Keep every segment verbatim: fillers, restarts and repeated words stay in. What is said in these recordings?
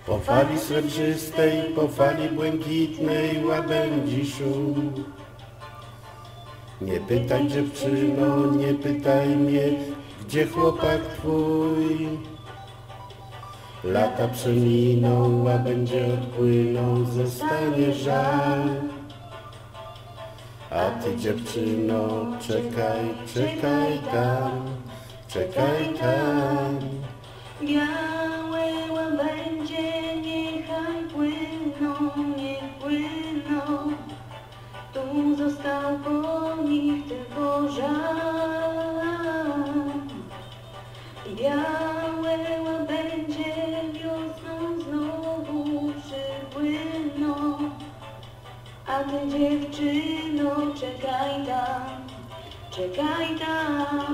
Po fali srebrzystej, po fali błękitnej łabędzi szum. Nie pytaj dziewczyno, nie pytaj mnie, gdzie chłopak twój. Lata przeminą, łabędzie odpłyną, zostanie żal. A ty dziewczyno, czekaj, czekaj tam, czekaj tam. Białe łabędzie niechaj płyną, niech płyną. Tu został po nich tylko żal. Białe łabędzie wiosną znowu przypłyną. A ty dziewczyno, czekaj tam, czekaj tam.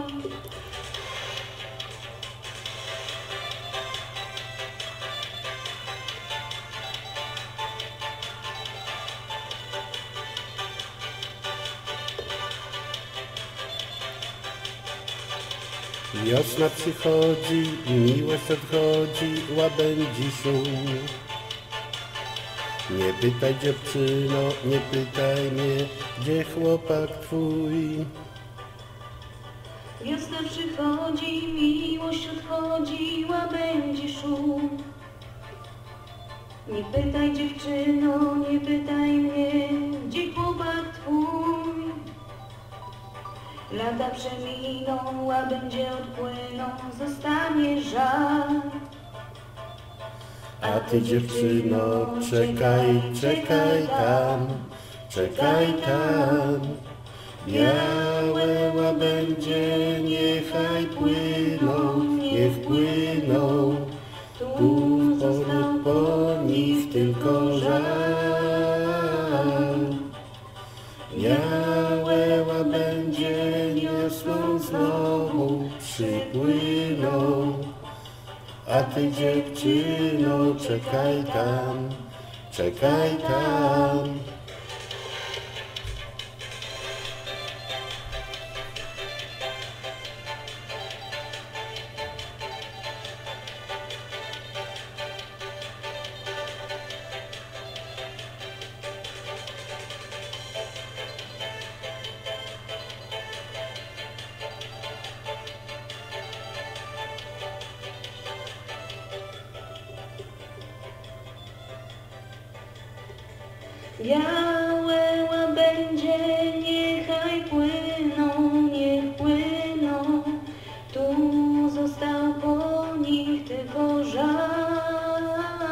Wiosna przychodzi, miłość odchodzi, łabędzi szum. Nie pytaj dziewczyno, nie pytaj mnie, gdzie chłopak twój. Wiosna przychodzi, miłość odchodzi, łabędzi szum. Nie pytaj dziewczyno, nie pytaj mnie, gdzie chłopak twój. Lata przeminą, łabędzie odpłyną, zostanie żal. A ty dziewczyno, czekaj, czekaj tam, czekaj tam. Białe łabędzie niechaj płyną, niech płyną. Tu został po nich tylko żal. Białe łabędzie wiosną znowu przypłyną. A ty dziewczyno, czekaj tam, czekaj tam. Białe łabędzie niechaj płyną, niech płyną. Tu został po nich tylko żal.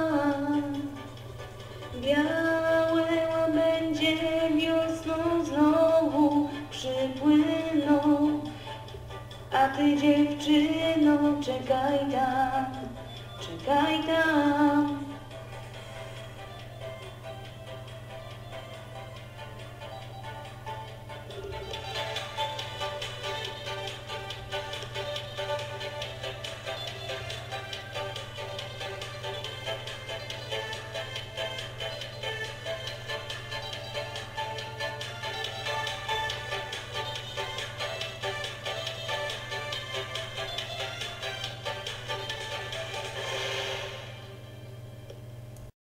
Białe łabędzie wiosną znowu przypłyną. A ty dziewczyno, czekaj tam, czekaj tam.